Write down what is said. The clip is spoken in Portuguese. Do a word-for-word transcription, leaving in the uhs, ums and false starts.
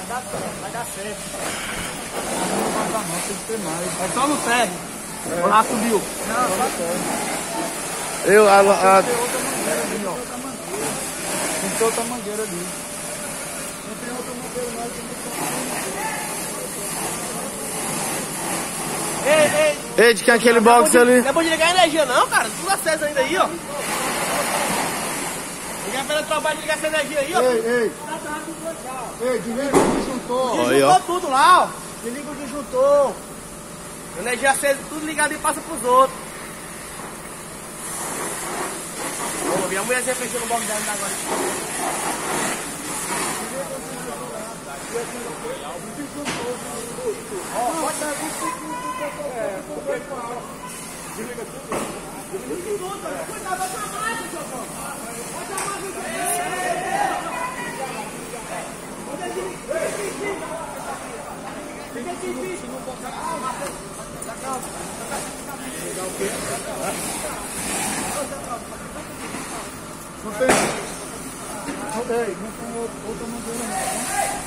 dar certo, vai dar certo. Não dá não, tem que ter mais. É só no ferro. É. Lá subiu. Não, só serve. Eu, a, a... Tem outra mangueira ali, ó. Tem que ter outra mangueira ali. Não tem outra mangueira mais que não. Ei, ei. Ei, de que é aquele box ali? Não é bom de ligar a energia não, cara. Tudo aceso ainda aí, ó. Ligar pelo trabalho de ligar essa energia aí, ó. Ei, ei. Ei, desliga o disjuntor. Desligou tudo lá, ó. Desliga o disjuntor. Energia acesa, tudo ligado e passa pros outros. Ô, minha mulher já fechou no box dela agora. Ó, pode dar vinte segundos. É, desliga tudo. Desliga tudo, cuidado, vai chamar, seu João. Vai chamar, meu Fica aqui, bicho. Não pode dar calma. Dá calma. Pegar o quê? Não tem. Não tem, não tem outra mangueira não.